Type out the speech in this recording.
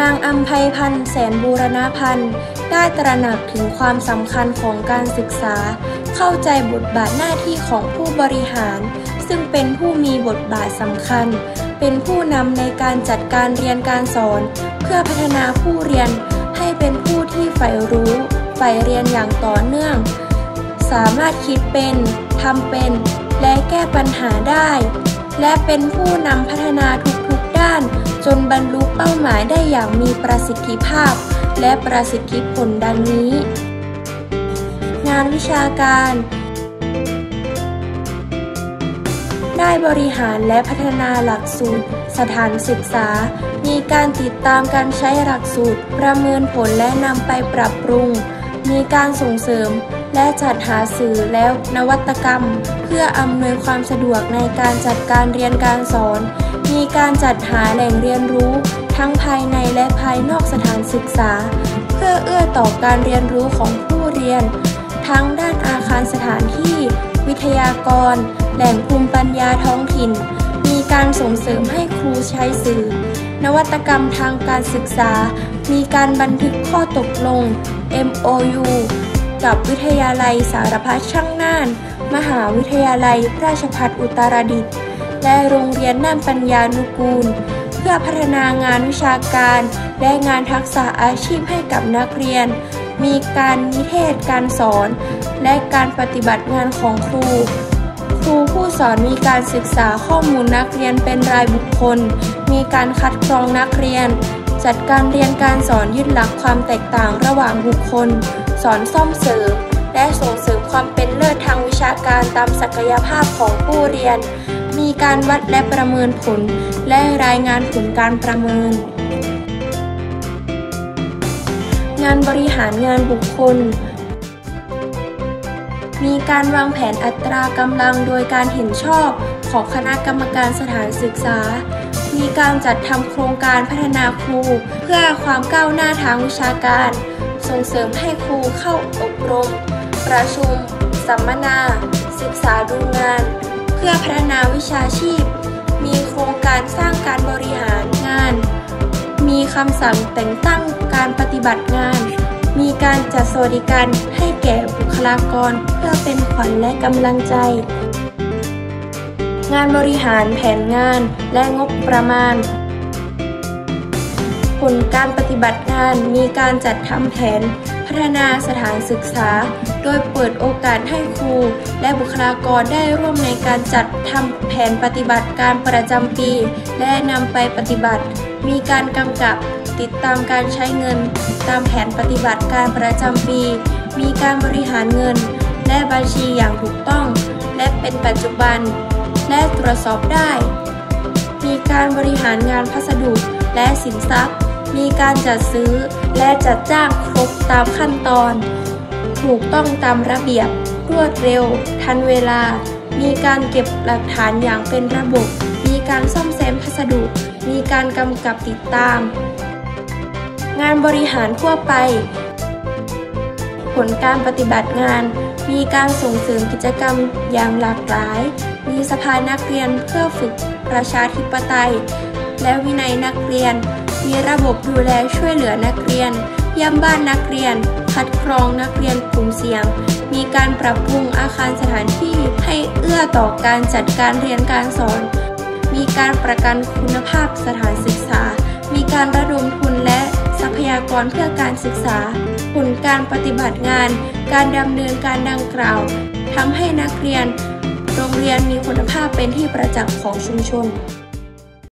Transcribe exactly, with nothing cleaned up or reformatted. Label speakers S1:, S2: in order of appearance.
S1: างอำไพพันธ์แสนบูรณพันธ์ได้ตระหนักถึงความสำคัญของการศึกษาเข้าใจบทบาทหน้าที่ของผู้บริหารซึ่งเป็นผู้มีบทบาทสำคัญเป็นผู้นำในการจัดการเรียนการสอนเพื่อพัฒนาผู้เรียนให้เป็นผู้ที่ใฝ่รู้ใฝ่เรียนอย่างต่อเนื่องสามารถคิดเป็นทำเป็นและแก้ปัญหาได้และเป็นผู้นำพัฒนาทุกๆด้านจนบรรลุเป้าหมายได้อย่างมีประสิทธิภาพและประสิทธิผลดังนี้งานวิชาการได้บริหารและพัฒนาหลักสูตรสถานศึกษามีการติดตามการใช้หลักสูตรประเมินผลและนำไปปรับปรุงมีการส่งเสริมและจัดหาสื่อและนวัตกรรมเพื่ออำนวยความสะดวกในการจัดการเรียนการสอนมีการจัดหาแหล่งเรียนรู้ทั้งภายในและภายนอกสถานศึกษาเพื่อเอื้อต่อการเรียนรู้ของผู้เรียนทั้งด้านอาคารสถานที่วิทยากรแหล่งภูมิปัญญาท้องถิ่นมีการส่งเสริมให้ครูใช้สื่อนวัตกรรมทางการศึกษามีการบันทึกข้อตกลง เอ็ม โอ ยู กับวิทยาลัยสารพัดช่างน่านมหาวิทยาลัยราชภัฏอุตรดิตถ์และโรงเรียนน่านปัญญานุกูลเพื่อพัฒนางานวิชาการและงานทักษะอาชีพให้กับนักเรียนมีการนิเทศการสอนและการปฏิบัติงานของครูครูผู้สอนมีการศึกษาข้อมูลนักเรียนเป็นรายบุคคลมีการคัดกรองนักเรียนจัดการเรียนการสอนยึดหลักความแตกต่างระหว่างบุคคลสอนซ่อมเสริมและส่งเสริมความเป็นเลิศทางวิชาการตามศักยภาพของผู้เรียนมีการวัดและประเมินผลและรายงานผลการประเมินงานบริหารงานบุคคลมีการวางแผนอัตรากำลังโดยการเห็นชอบของคณะกรรมการสถานศึกษามีการจัดทำโครงการพัฒนาครูเพื่อความก้าวหน้าทางวิชาการส่งเสริมให้ครูเข้าอบรมประชุมสัมมนาศึกษาดูงานเพื่อพัฒนาวิชาชีพมีโครงการสร้างการบริหารงานมีคำสั่งแต่งตั้งการปฏิบัติงานมีการจัดสวัสดิการให้แก่บุคลากรเพื่อเป็นขวัญและกำลังใจงานบริหารแผนงานและงบประมาณผลการปฏิบัติงานมีการจัดทำแผนพัฒนาสถานศึกษาโดยเปิดโอกาสให้ครูและบุคลากรได้ร่วมในการจัดทำแผนปฏิบัติการประจำปีและนำไปปฏิบัติมีการกำกับติดตามการใช้เงินตามแผนปฏิบัติการประจำปีมีการบริหารเงินและบัญชีอย่างถูกต้องและเป็นปัจจุบันและตรวจสอบได้มีการบริหารงานพัสดุและสินทรัพย์มีการจัดซื้อและจัดจ้างครบตามขั้นตอนถูกต้องตามระเบียบรวดเร็วทันเวลามีการเก็บหลักฐานอย่างเป็นระบบมีการซ่อมแซมพัสดุมีการกำกับติดตามงานบริหารทั่วไปผลการปฏิบัติงานมีการส่งเสริมกิจกรรมอย่างหลากหลายมีสภานักเรียนเพื่อฝึกประชาธิปไตยและวินัยนักเรียนมีระบบดูแลช่วยเหลือนักเรียนเยี่ยมบ้านนักเรียนคัดกรองนักเรียนกลุ่มเสี่ยงมีการปรับปรุงอาคารสถานที่ให้เอื้อต่อการจัดการเรียนการสอนมีการประกันคุณภาพสถานศึกษามีการระดมทุนและทรัพยากรเพื่อการศึกษาผลการปฏิบัติงานการดำเนินการดังกล่าวทำให้นักเรียนโรงเรียนมีคุณภาพเป็นที่ประจักษ์ของชุมชน